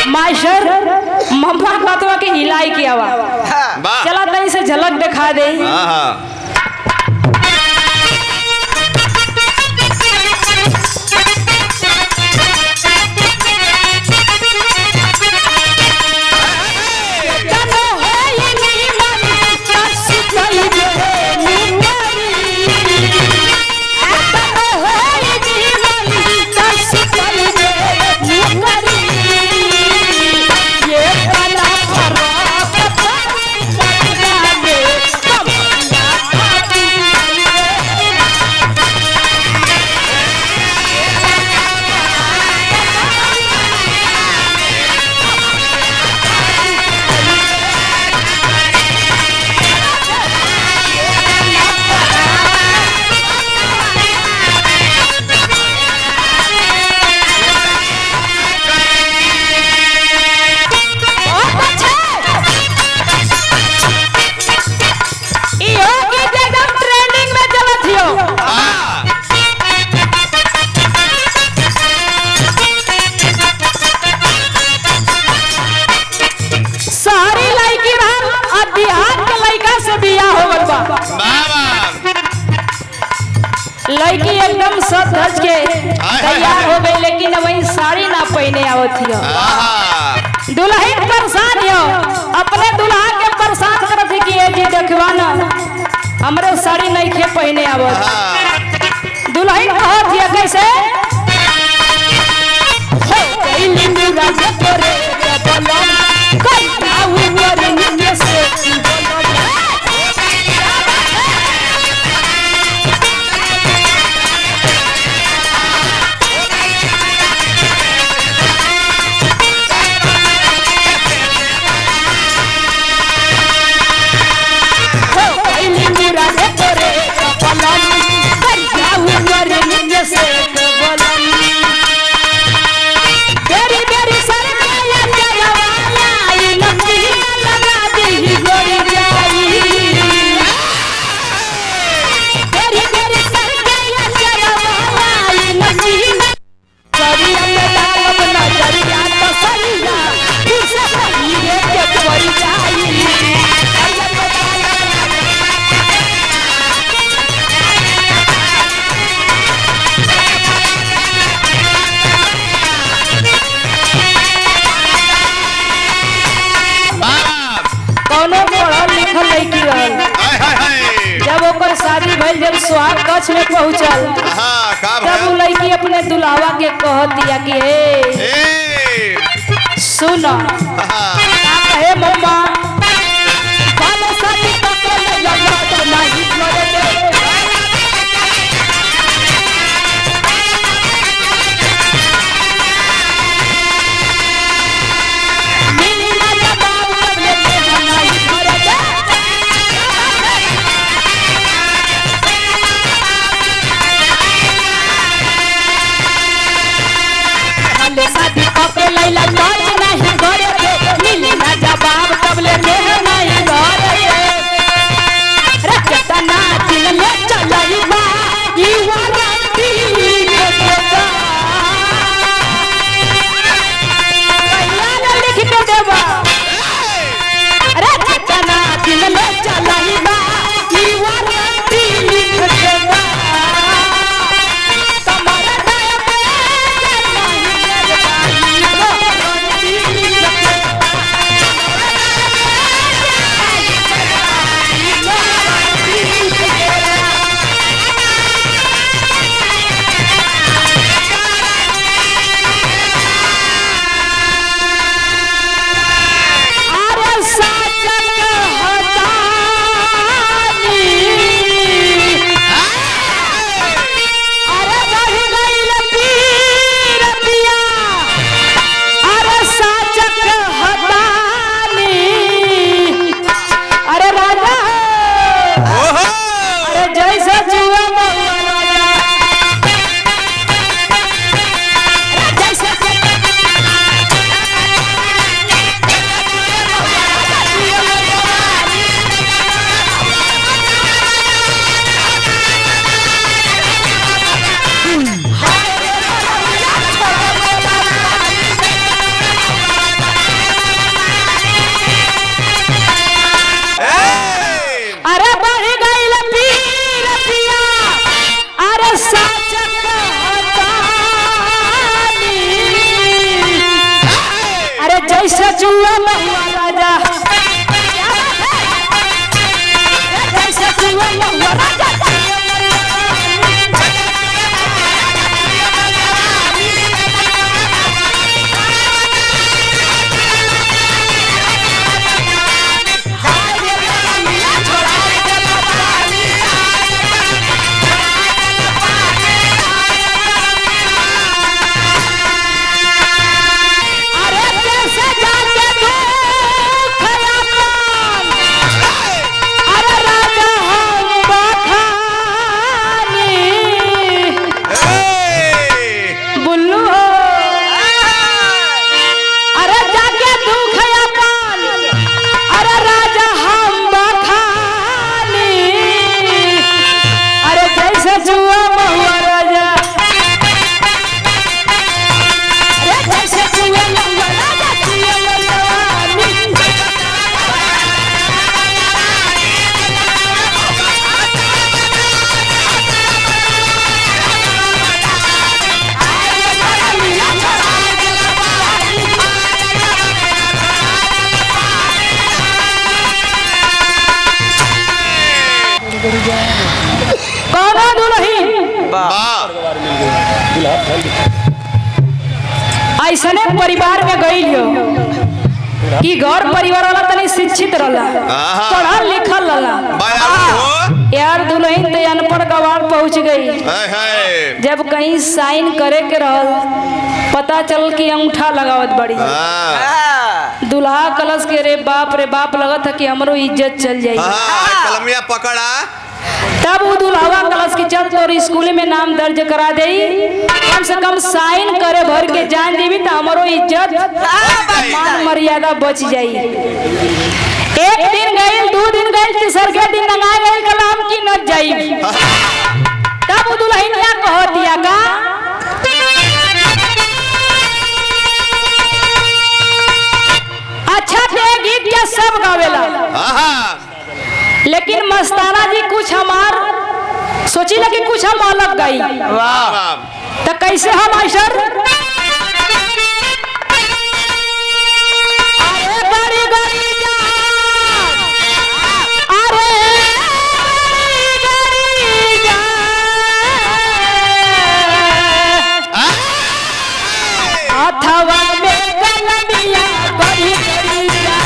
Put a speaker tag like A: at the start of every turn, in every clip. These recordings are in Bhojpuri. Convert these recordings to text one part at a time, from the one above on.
A: मास्टर मम्मा बातवा के हिलाई किया हुआ चला तनी से झलक दिखा दे। लड़की एकदम सब धज के तैयार हो गई लेकिन वही साड़ी ना पहने आवत थी। दुल्हन परेशान हो अपने दुल्हा के परेशान करत थी कि जी देखवा ना हमरे साड़ी नहीं के पहने आवत। दुल्हन कहत थी कैसे शादी भइल जब सुहाग कक्ष में पहुंचल तब लड़की अपने दुल्हावा के कह दिया कि हे सुन हे मम्मा लैला नहीं करे मिली ना जवाब तब जैसे जुआ महुआ राजा जैसे जुआ महुआ राजा ऐसने परिवार में गई कि घर परिवार वाला तनी शिक्षित रहला पढ़ल लिखल रहला यार दुल्हन तो अनपढ़ गवार पहुंच गई। जब कहीं साइन करे के रहल पता चल कि अंगूठा लगावत बड़ी दुल्हा कलश के रे बाप लगत है कि हमरो इज्जत चल जाई
B: कलमिया पकड़ा
A: तब वो दुल्हवा कलश की चल तोर स्कूल में नाम दर्ज करा दे कम से कम साइन करे भर के जान देवी तो हमारो इज्जत मान मर्यादा बच जाई। एक दिन गई 2 दिन गई तीसर के दिन नंगा गई कलाम की न जाई तब वो दुल्हन क्या कह दिया का अच्छा थे गीत क्या सब गावेला लेकिन मस्ताना जी कुछ हमार सोची लगी कुछ हम अलग गई तो कैसे हम मास्टर अरे गरी गरी अरे अथवा में कलमिया गरी गरी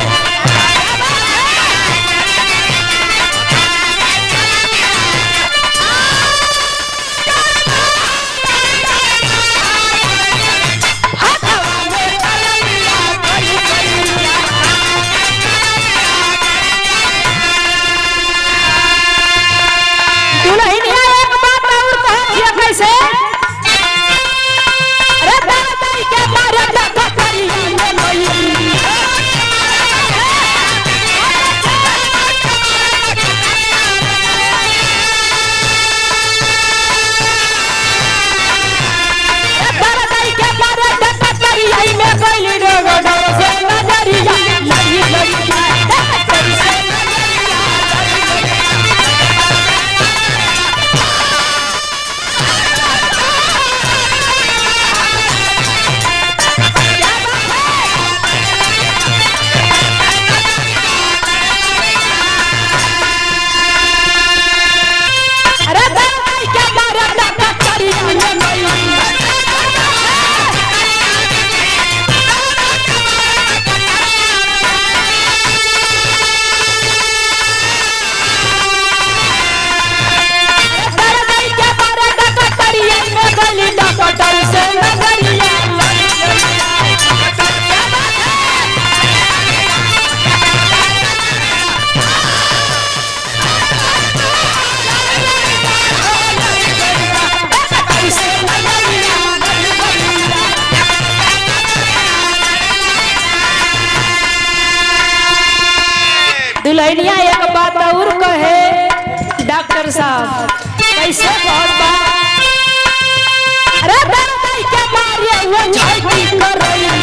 A: दुल्हनिया एक बात और कहे डॉक्टर साहब कैसे बहुत बात अरे दर्द के मारे वो झटकी कर रही